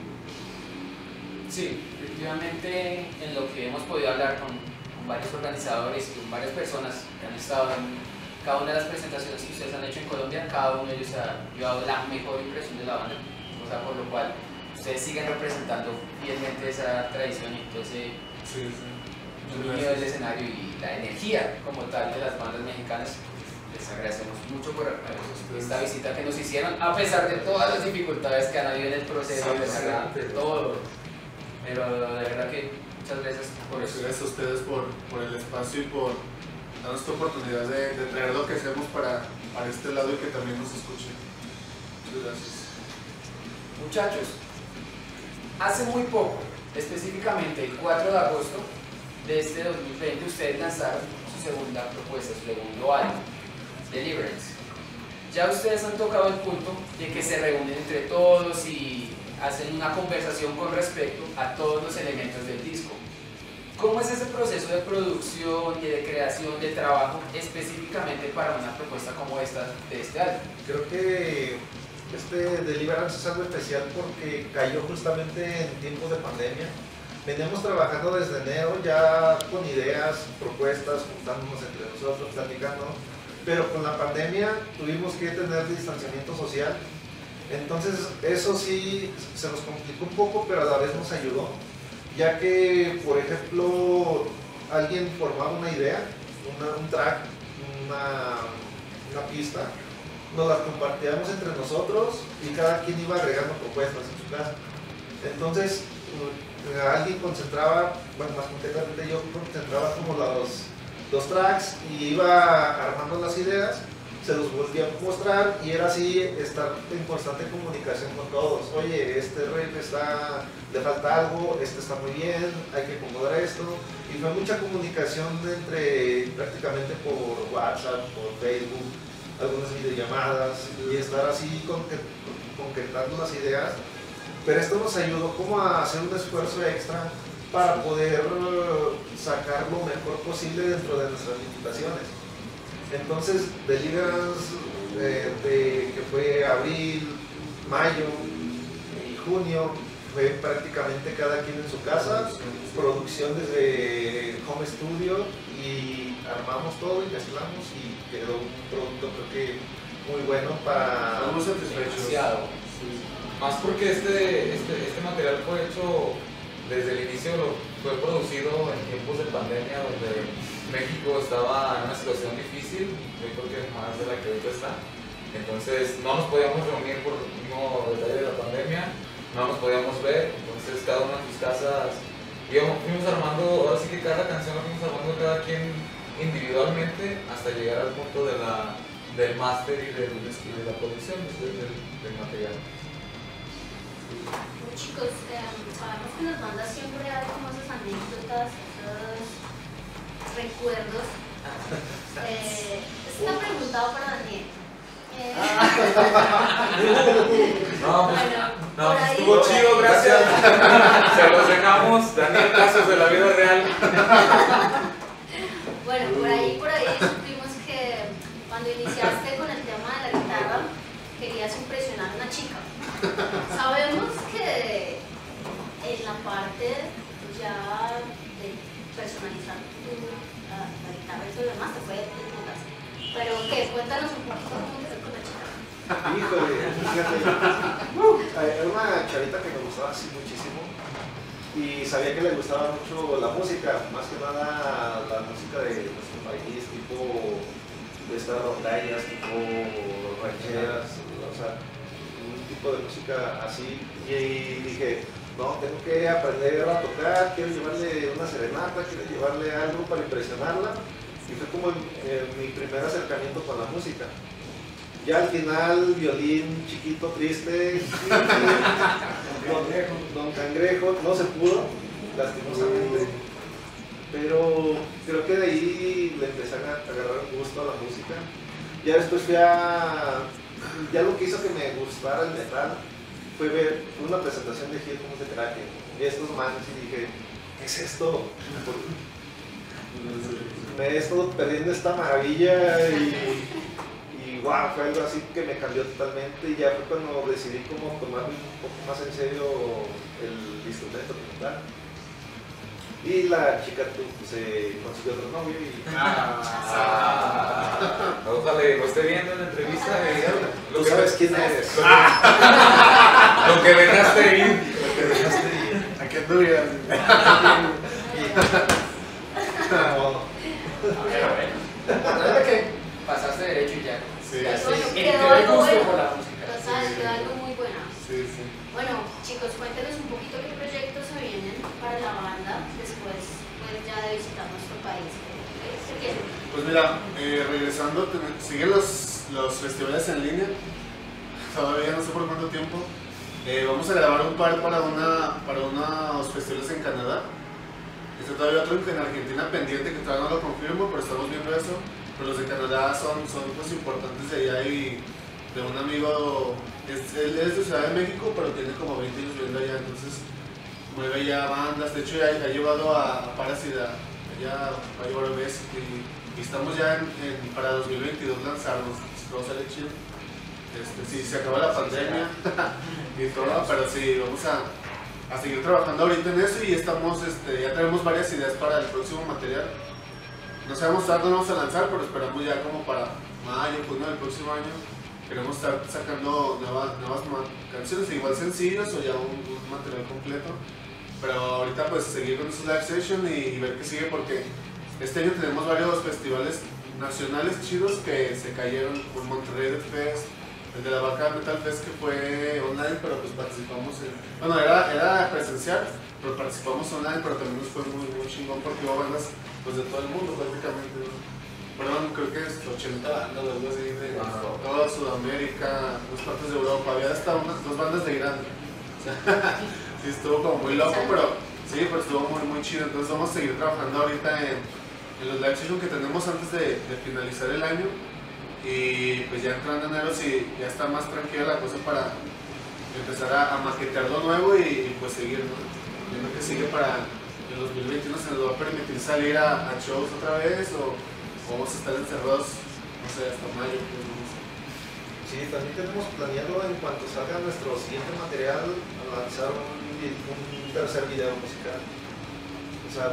[SPEAKER 5] Sí, efectivamente, en lo que hemos podido hablar con varios organizadores y con varias personas que han estado en cada una de las presentaciones que ustedes han hecho en Colombia, cada uno de ellos ha llevado la mejor impresión de la banda, o sea, por lo cual ustedes siguen representando fielmente esa tradición y todo ese dominio del escenario y la energía como tal de las bandas mexicanas. Les agradecemos mucho por esta visita que nos hicieron, a pesar de todas las dificultades que han habido en el proceso, de todo. Pero de verdad que muchas gracias por eso.
[SPEAKER 6] Gracias a ustedes por el espacio y por darnos esta oportunidad de traer lo que hacemos para este lado y que también nos escuchen. Muchas gracias.
[SPEAKER 5] Muchachos, hace muy poco, específicamente el 4 de agosto de este 2020, ustedes lanzaron su segunda propuesta, su segundo álbum, Deliverance. Ya ustedes han tocado el punto de que se reúnen entre todos y hacen una conversación con respecto a todos los elementos del disco. ¿Cómo es ese proceso de producción y de creación de trabajo específicamente para una propuesta como esta de este álbum?
[SPEAKER 10] Creo que Deliverance es algo especial porque cayó justamente en tiempos de pandemia. Veníamos trabajando desde enero ya con ideas, propuestas, juntándonos entre nosotros, platicando, pero con la pandemia tuvimos que tener distanciamiento social. Entonces eso sí se nos complicó un poco, pero a la vez nos ayudó, ya que, por ejemplo, alguien formaba una idea, un track, una pista, nos la compartíamos entre nosotros y cada quien iba agregando propuestas en su casa. Entonces, alguien concentraba, bueno, más concretamente yo concentraba como los tracks y iba armando las ideas, se los volvía a mostrar y era así estar en constante comunicación con todos. Oye, este riff le falta algo, está muy bien, hay que acomodar esto. Y fue mucha comunicación prácticamente por WhatsApp, por Facebook, algunas videollamadas y estar así concretando las ideas. Pero esto nos ayudó como a hacer un esfuerzo extra para poder sacar lo mejor posible dentro de nuestras limitaciones. Entonces, Deliverance, que fue abril, mayo y junio, fue prácticamente cada quien en su casa, producción desde home studio y armamos todo y mezclamos y quedó un producto creo que muy bueno para...
[SPEAKER 6] Estamos satisfechos.
[SPEAKER 7] Más porque este material fue hecho desde el inicio, fue producido en tiempos de pandemia donde México estaba en una situación difícil, yo creo que más de la que ahorita está. Entonces no nos podíamos reunir por el mismo detalle de la pandemia, no nos podíamos ver, entonces cada uno en sus casas fuimos armando, ahora sí que cada canción la fuimos armando cada quien individualmente hasta llegar al punto del máster y de la producción del material.
[SPEAKER 9] Chicos, sabemos que en las bandas siempre hay como esas anécdotas, esos recuerdos. Está preguntado para Daniel.
[SPEAKER 7] No, estuvo chido, gracias. Se los dejamos, Daniel, casos de la vida real.
[SPEAKER 9] Bueno, por ahí supimos que cuando iniciaste con el tema de la guitarra querías impresionar a una chica. Sabemos que en la parte ya de personalizar la guitarra y todo lo demás te fue de putas. Pero ¿qué? Cuéntanos un poquito cómo te fue con la chica.
[SPEAKER 10] Híjole, fíjate. Era una chavita que me gustaba así muchísimo y sabía que le gustaba mucho la música, más que nada la música de nuestro país, tipo de estas rondallas, tipo rancheras, o sea, un tipo de música así. Y dije, no, tengo que aprender a tocar, quiero llevarle una serenata, quiero llevarle algo para impresionarla. Y fue como mi primer acercamiento con la música. Ya al final, violín chiquito, triste, Don Cangrejo, no se pudo, lastimosamente. Pero creo que de ahí le empecé a agarrar un gusto a la música. Ya después ya lo que hizo que me gustara el metal fue ver una presentación de Here Comes the Kraken y estos manes y dije, ¿qué es esto? Me he estado perdiendo esta maravilla y wow, fue algo así que me cambió totalmente y ya fue cuando decidí como tomarme un poco más en serio el instrumento como tal. Y la chica se consiguió otro novio y...
[SPEAKER 7] Ojalá lo esté viendo en la entrevista.
[SPEAKER 10] Tú sabes quién eres.
[SPEAKER 7] Lo que dejaste ir.
[SPEAKER 6] ¿A qué anduvias?
[SPEAKER 5] Nada que pasaste derecho y ya.
[SPEAKER 6] Sí.
[SPEAKER 5] Ya
[SPEAKER 9] Bueno,
[SPEAKER 5] sé,
[SPEAKER 9] quedó
[SPEAKER 5] el
[SPEAKER 9] algo
[SPEAKER 5] gusto
[SPEAKER 9] bueno.
[SPEAKER 5] por la música.
[SPEAKER 9] Quedó algo muy bueno.
[SPEAKER 6] Sí, sí.
[SPEAKER 9] Bueno, chicos, cuéntenos un poquito qué proyectos se vienen para la banda después ya de visitar nuestro país. ¿Qué quieren?
[SPEAKER 6] Pues mira, regresando, siguen los festivales en línea, todavía no sé por cuánto tiempo. Vamos a grabar un par para unos festivales en Canadá. Está todavía otro en Argentina pendiente que todavía no lo confirmo, pero estamos viendo eso. Pero los de Canadá son pues importantes de allá y amigo, él es de Ciudad de México, pero tiene como 20 años viviendo allá, entonces mueve ya bandas. De hecho, ya ha llevado a Parasite allá, va a llevar a Obesity, y estamos ya para 2022 lanzarnos, si todo sale chido. Si se acaba la pandemia y todo, pero sí, vamos a seguir trabajando ahorita en eso, y estamos, ya tenemos varias ideas para el próximo material. No sabemos cuándo vamos a lanzar, pero esperamos ya como para mayo, junio del próximo año. Queremos estar sacando nuevas canciones, igual sencillos o ya un material completo. Pero ahorita pues seguir con esos live sessions y ver qué sigue, porque este año tenemos varios festivales nacionales chidos que se cayeron, por Monterrey Death Fest, el de la Vaca Metal Fest, que fue online, pero pues participamos bueno, era presencial, pero participamos online, pero también nos fue muy chingón porque hubo bandas pues de todo el mundo prácticamente, ¿no? Perdón, creo que es 80 bandas, algo así, de toda Sudamérica, dos partes de Europa, había hasta dos bandas de Irán. O sea, sí estuvo como muy loco, pero sí, pero estuvo muy chido. Entonces vamos a seguir trabajando ahorita en los live sessions que tenemos antes de finalizar el año, y pues ya entrando en enero sí, ya está más tranquila la cosa para empezar a maquetear lo nuevo y pues seguir, ¿no? Viendo que sigue para el 2021, se nos va a permitir salir a shows otra vez, o vamos a estar encerrados, no sé, hasta mayo. Pues, no sé.
[SPEAKER 10] Sí, también tenemos planeado, en cuanto salga nuestro siguiente material, lanzar un tercer video musical. O sea,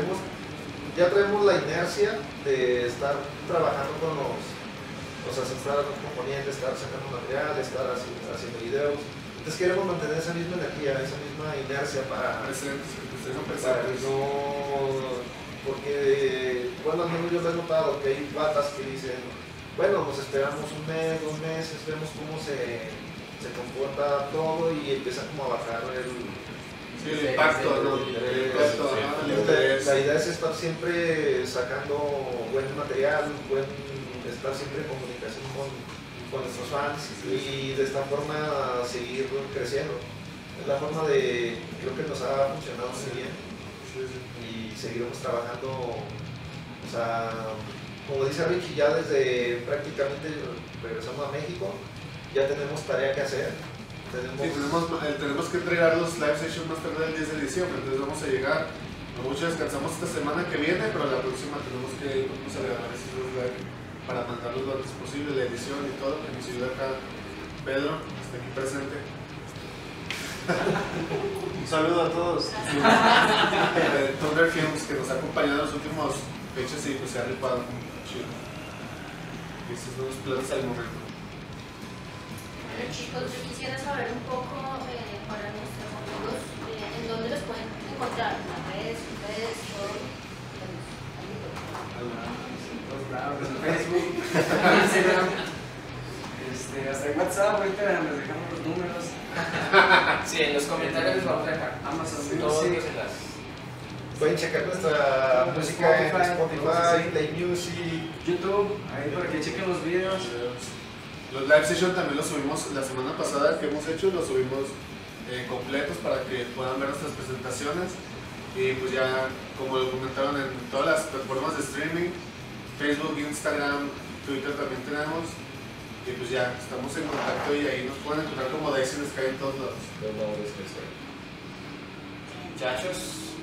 [SPEAKER 10] ya traemos la inercia de estar trabajando con estar componiendo, estar sacando material, estar haciendo videos. Entonces queremos mantener esa misma energía, esa misma inercia para que no... Porque, bueno, al menos yo lo he notado que hay batas que dicen, bueno, nos esperamos un mes, 2 meses, vemos cómo se comporta todo, y empieza como a bajar el
[SPEAKER 6] impacto, ¿no?
[SPEAKER 10] La idea es estar siempre sacando buen material, estar siempre en comunicación con nuestros fans, y de esta forma seguir creciendo. Es la forma creo que nos ha funcionado muy bien. Y seguiremos trabajando, o sea, como dice Richie, ya desde prácticamente regresamos a México, ya tenemos tarea que hacer.
[SPEAKER 6] Tenemos que entregar los live sessions más tarde del 10 de diciembre, entonces vamos a llegar, muchos descansamos esta semana que viene, pero la próxima tenemos que grabar esos dos live para mandarlos lo antes posible, la edición y todo, que nos ayuda acá Pedro, que está aquí presente.
[SPEAKER 8] Un saludo a todos.
[SPEAKER 6] Thunder Films, que nos ha acompañado en los últimos fechas, y pues se ha ripado chido. Y esos son los planes al momento.
[SPEAKER 9] Bueno, chicos, yo quisiera saber un poco para nuestros amigos en dónde los pueden encontrar, en las redes, todo.
[SPEAKER 8] En Facebook, Instagram, hasta en WhatsApp, ahorita les dejamos los números.
[SPEAKER 5] Sí, en los comentarios les vamos a dejar
[SPEAKER 8] Amazon
[SPEAKER 5] todos
[SPEAKER 8] Music.
[SPEAKER 5] los enlaces.
[SPEAKER 10] Pueden checar nuestra música en Spotify, Play Music,
[SPEAKER 8] YouTube, ahí para que chequen los videos.
[SPEAKER 6] Los live sessions también los subimos la semana pasada que hemos hecho, los subimos completos para que puedan ver nuestras presentaciones, y pues ya, como lo comentaron, en todas las plataformas de streaming, Facebook, Instagram, Twitter también tenemos, y pues ya estamos en contacto, y ahí nos pueden encontrar como Dice in the Sky en todos lados.
[SPEAKER 5] Muchachos,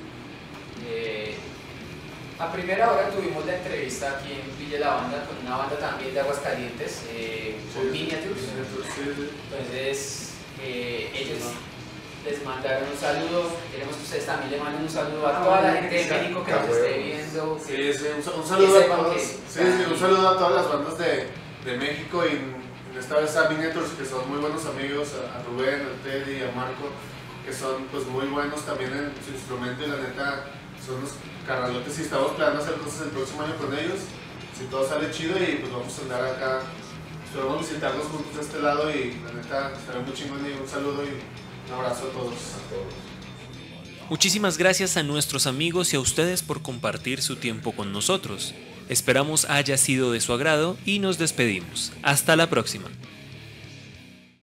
[SPEAKER 5] a primera hora tuvimos la entrevista aquí en Pille la Banda con una banda también de Aguascalientes, con Miniatures. Entonces, ellos les mandaron un saludo. Queremos que ustedes también le manden un saludo a toda la gente de México que nos esté viendo.
[SPEAKER 6] Un saludo a todos. Un saludo a todas las bandas de México, y esta vez a Miniatures, que son muy buenos amigos, a Rubén, a Teddy, a Marco, que son pues muy buenos también en su instrumento, y la neta son unos carnalotes, y estamos planeando hacer cosas el próximo año con ellos, si todo sale chido, y pues vamos a andar acá, esperamos visitarlos juntos de este lado, y la neta estará muy chingón, y un saludo y un abrazo a todos.
[SPEAKER 1] Muchísimas gracias a nuestros amigos y a ustedes por compartir su tiempo con nosotros. Esperamos haya sido de su agrado y nos despedimos. Hasta la próxima.